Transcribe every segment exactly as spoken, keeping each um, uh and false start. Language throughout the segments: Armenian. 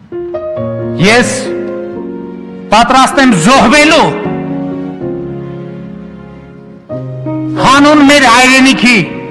Ես պատրաստ եմ զոհվելու հանուն մեր հայրենիքի։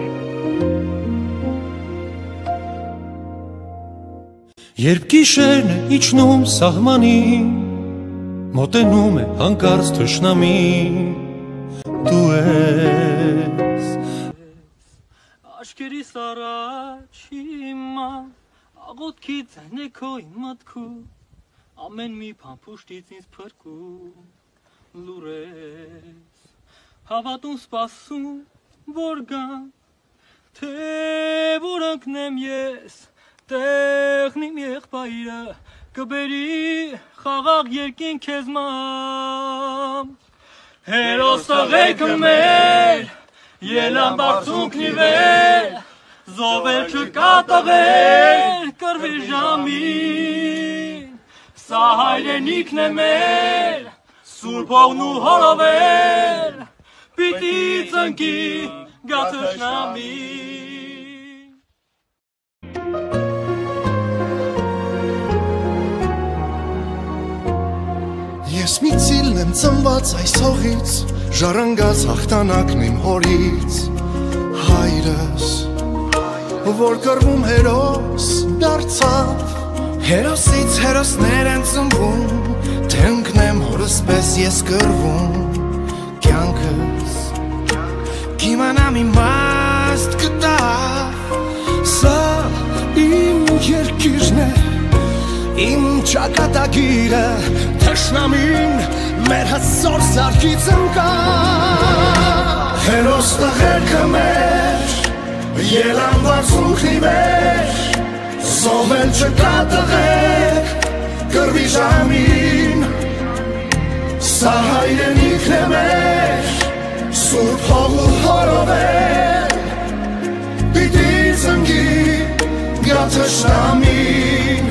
Երբ գիշերն է իջնում սահմանին, մոտենում է հանկարծ թշնամին, դու ես Աշկերիս առաջ հիմա աղոտքից է քո մտքում, ամեն մի փամփուշտից ինձ փրկում լուր ես, հավատում սպասում որ գամ, թե որ ընկնեմ ես, տեղն իմ եղբայրը կբերի խաղաղ երկին քեզ մամ, հերոս տղերքը մեր ելան բարձունքն ի վեր, զովել չկա տղեր կռվի ժամին, սա հայրենիքն է մեր, սուրբ հողն ու հորովել, պիտի ծնկի գա թշնամին։ Ես մի ծիլն եմ ծնված այս հողից, ժառանգած հաղթանակն իմ հորից, հայրս, որ կռվում հերոս դարձավ, հերոսից հերոսներ են ծնվում, թե ընկնեմ հորս պես ես կռվում, կյանքս կիմանամ իմաստ գտավ, սա իմ երկիրն է, իմ ճակատագիրը, թշնամին մեր հսոր սարքից ընկավ, հերոս տղերքը մեր, ելան բարձունքն ի վեր, զոհվել չկա տղեր կռվի ժամին, սա հայրենիքն է մեր, սուրբ հող ու հորովել, պիտի ծնկի գա թշնամին։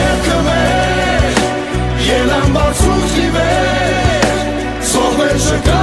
Chicago.